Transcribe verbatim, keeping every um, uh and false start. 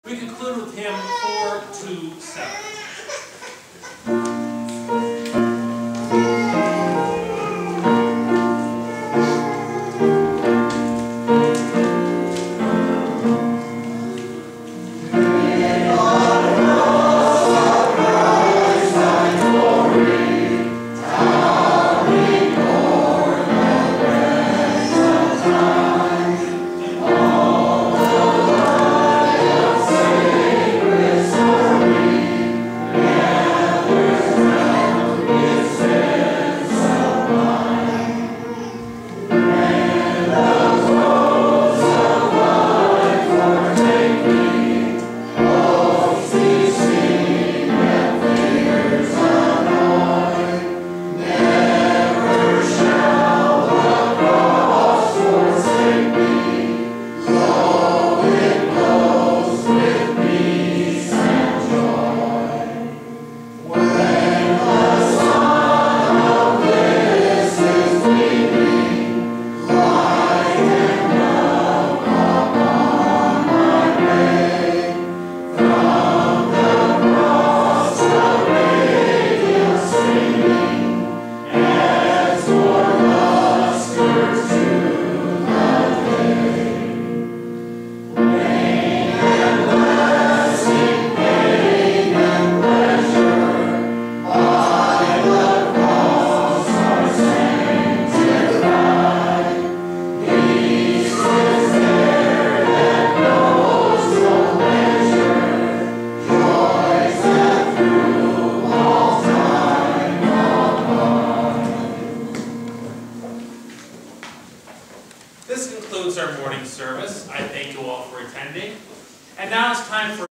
We conclude with hymn four two seven. This concludes our morning service. I thank you all for attending. And now it's time for